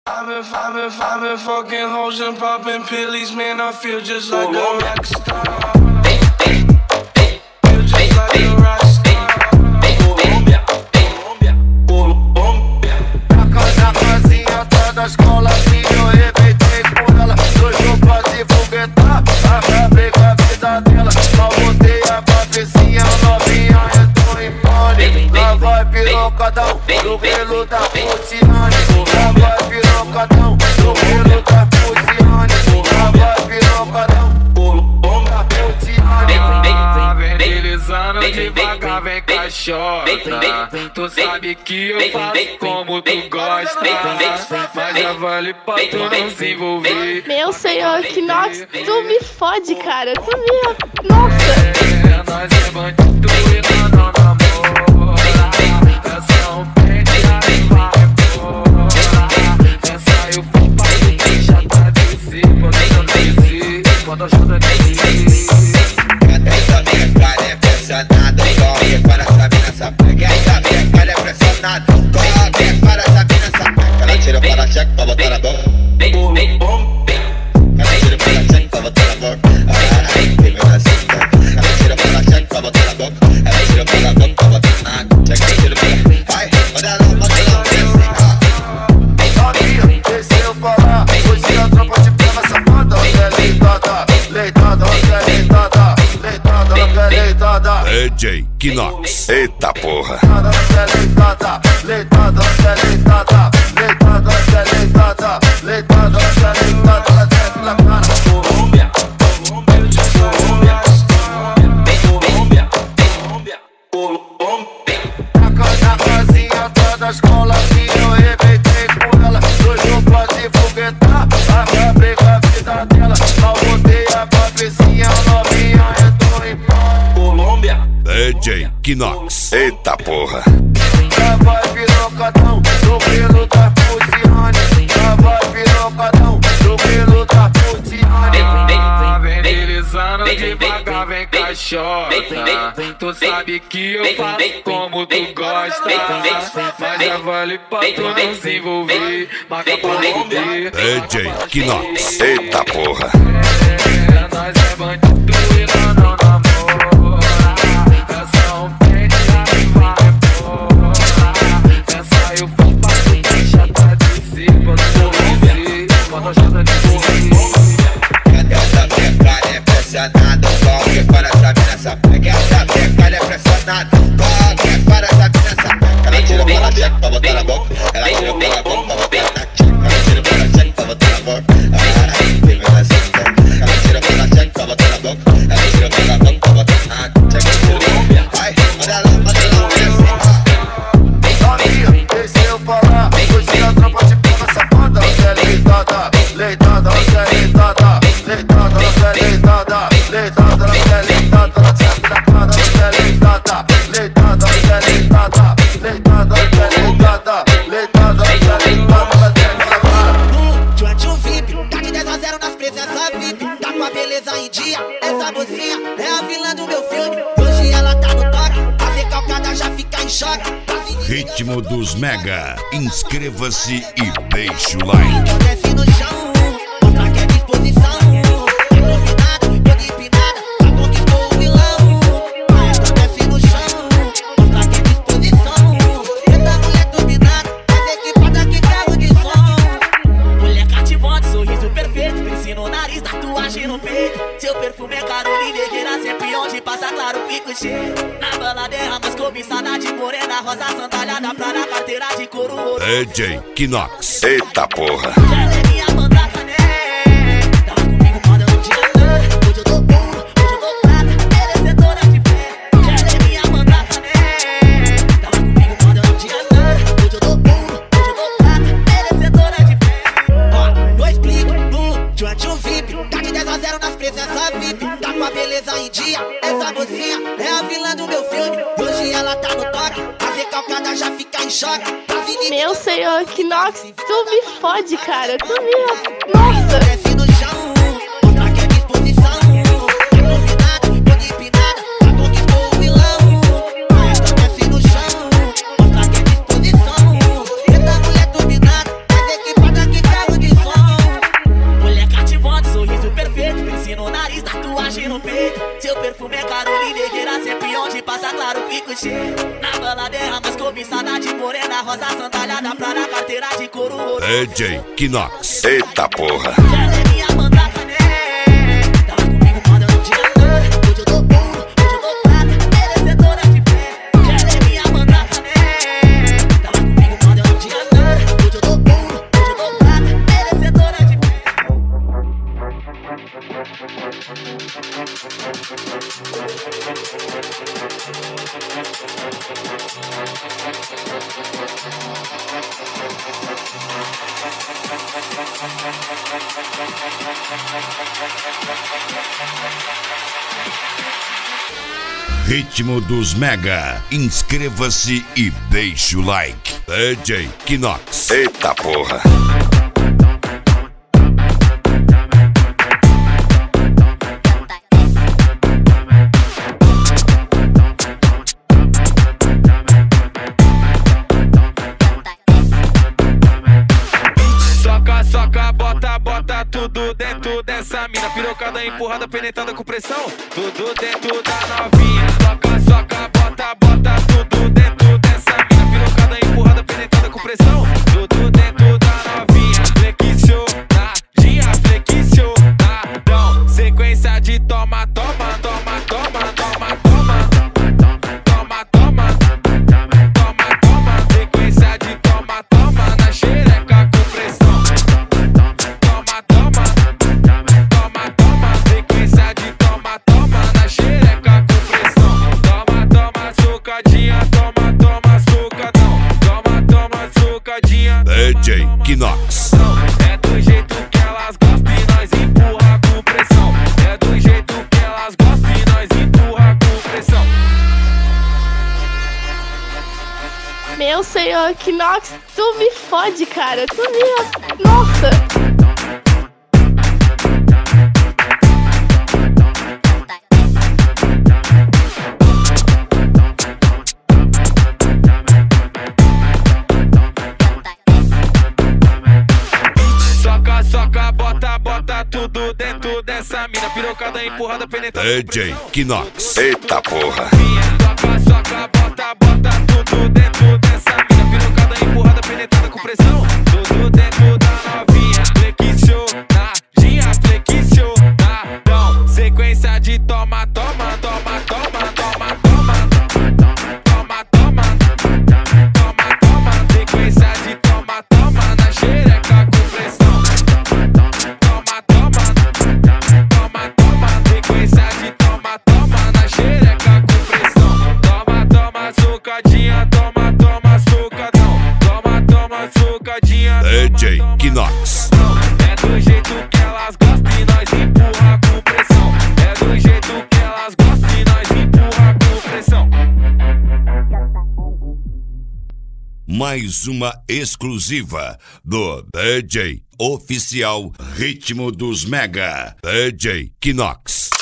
I've been fucking hoes and popping pillies, man. I feel just like a rock star. Feel just like a rock star. A casa vazia, toda a escola que eu arrebentei por ela. Dois roupas de foguetar, acabei com a vida dela. Mal botei a cabecinha, novinha, entrou em pânico. Lá vai pirocadão, do pelo da Putiane. Lá vai pirocadão, do pelo da Putiane. Lá vai pirocadão, da Putiane. Deslizando devagar, vem caixota. Tu sabe que eu faço como tu gosta, mas já vale pra tu não se envolver. Meu senhor, Knox, tu me fode, cara. Tu me... Nossa! Nós é bandido e não namora. Essa é um pente, aí vai embora. Essa eu fui pra tu, já tá descer. Quando eu chuto descer. Essa minha cara é pressionada, corre para essa mina sapeca. Essa minha cara é pressionada, corre para essa mina sapeca. Ela tira para cheque pra botar na boca. Ela tira para cheque pra botar na boca. Ai, tem meu nascimento. Ela tira para cheque pra botar na boca. Ela tira para boca pra botar na água. Cheque, ela tira para... Vai, manda ela, Novinha, deixa eu falar. Hoje a tropa de pega safada. Leitada, leitada, leitada, leitada, leitada. DJ Knox. Eita porra. Leitada, leitada, leitada, leitada, leitada, leitada, leitada, desce na cara. Colômbia, A casa vazia, toda a escola que eu arrebentei por ela. Dois roupas de foguetar, acabei com a vida dela. Mal botei a cabecinha, novinha, entrou em pânico. Colômbia. DJ Knox. Eita porra. Lá vai pirocadão, do pelo da Putiane. Lá vai pirocadão, do pelo da Putiane. Vem deslizando devagar, vem caixota. Tu sabe que eu faço como tu gosta, mas já vale pra tu não se envolver. Marca pra romper. DJ Knox. Eita porra. Nós é bandido e não namora. Essa é um pente, aí vai embora. Essa eu fui pra tu, já tá descer. Quando eu chuto descer. essa minha cara é pressionada, corre para essa mina sapeca. Essa minha cara é pressionada, corre para essa mina sapeca. Ela tira para cheque pra botar na boca. Ela tira para boca pra botar na cheque. Ela tira para cheque pra botar na boca. Ai, tem meu nascimento. Ela tira para cheque pra botar na boca. Ela tira para boca pra botar na cheque. Vai, manda lá, Novinha, deixa eu falar. Hoje a tropa de pega safada. Leitada, leitada, leitada, leitada, leitada, leitada, leitada, desce na cara. Leitada, leitada, leitada, leitada, leitada, leitada, leitada, desce na cara. Joante um VIP, tá de 10 a 0 nas presenças VIP. Tá com a beleza em dia, essa mocinha é a vilã do meu filme. Hoje ela tá no toque, a recalcada já fica em choque. Ritmo dos Mega. Inscreva-se e deixe o like. Desce no chão, mostra que é disposição. É convidada, toda empinada, já conquistou o vilão. Maestro desce no chão, mostra que é disposição. Essa mulher turbinada, mais equipada que carro de som. Mulher cativante, sorriso perfeito, piercing no nariz, tatuagem no peito. Seu perfume é Carolina Herrera, sempre onde passa claro fica o cheiro. Na baladeira mais cobiçada de morena, rosa sandália pra na carteira de couro ouro. DJ Knox. Eita porra. Ela é minha mandata, né? Tava comigo quando eu não tinha nada. Hoje eu tô ouro, hoje eu tô prata, merecedora de fé. Ela é minha mandata, né? Tava comigo quando eu não tinha nada. Hoje eu tô ouro, hoje eu tô prata, merecedora de fé. Ó, dois cliques, Joante um VIP. Tá de 10 a 0 nas presenças VIP. Tá com a beleza em dia, essa mocinha é a vilã do meu filme. Hoje ela tá no toque, a recalcada já fica em choque. Meu senhor, Knox, tu me fode, cara. Tu me... Nossa! Desce no chão, mostra que é disposição. É convidada, toda empinada, já conquistou o vilão. Maestro desce no chão, mostra que é disposição. Essa mulher turbinada, mais equipada que passa claro, fica o cheiro. Na balada é ramas cobiçada de morena, rosa sandália pra na carteira de couro. DJ Kinox. Eita porra. Ela é minha mandata, né? Tava comigo quando eu não tinha nada. Hoje eu tô ouro, hoje eu tô prata, merecedora de fé. Ela é minha mandata, né? Tava comigo quando eu não tinha nada. Hoje eu tô ouro, hoje eu tô prata, merecedora de fé. Ritmo dos Mega. Inscreva-se e deixe o like. DJ Kinox. Eita porra. Soca, soca, bota, bota tudo dentro dessa mina. Pirocada, empurrada, penetrada com pressão. Tudo dentro da novinha. Soca, soca, bota, bota tudo dentro dessa mina. Pirocada, empurrada, penetrada com pressão. Tudo dentro da novinha. Flexionadinha, flexionadão. Sequência de toma, toma, toma, toma, toma, toma. Toma, toma, toma, toma. Sequência de toma, toma na xereca com pressão. Toma, toma, toma, toma. Sequência de toma, toma na xereca com pressão. Toma, toma, sucadinha, toma, toma, sucadão. Toma, toma, sucadinha. DJ Kinox. É do jeito que elas gostam e nós empurra com pressão. É do jeito que elas gostam e nós empurra com pressão. Meu senhor Kinox, tu me fode, cara. Tu me... Nossa. Soca, soca, bota, bota tudo dentro dessa mina. Pirocada, empurrada, penetrada com DJ pressão. Kinox. Eita porra. Soca, soca, bota, bota tudo dentro dessa mina. Pirocada, empurrada, penetrada com pressão. Tudo dentro da novinha. Flexionadinha, flexionadão. Sequência de toma, toma, toma, toma, toma, toma. Toma, toma, toma, toma. Sequência de toma, toma na xereca com pressão. Toma, toma, toma, toma. Sequência de toma, toma na xereca com pressão. Toma, toma, sucadinha, toma, toma, sucadão. Toma, toma, sucadinha. DJ Kinox. É do jeito que elas gostam e nós empurra com pressão. É do jeito que elas gostam e nós empurra com pressão. Mais uma exclusiva do DJ Oficial Ritmo dos Mega. DJ Kinox.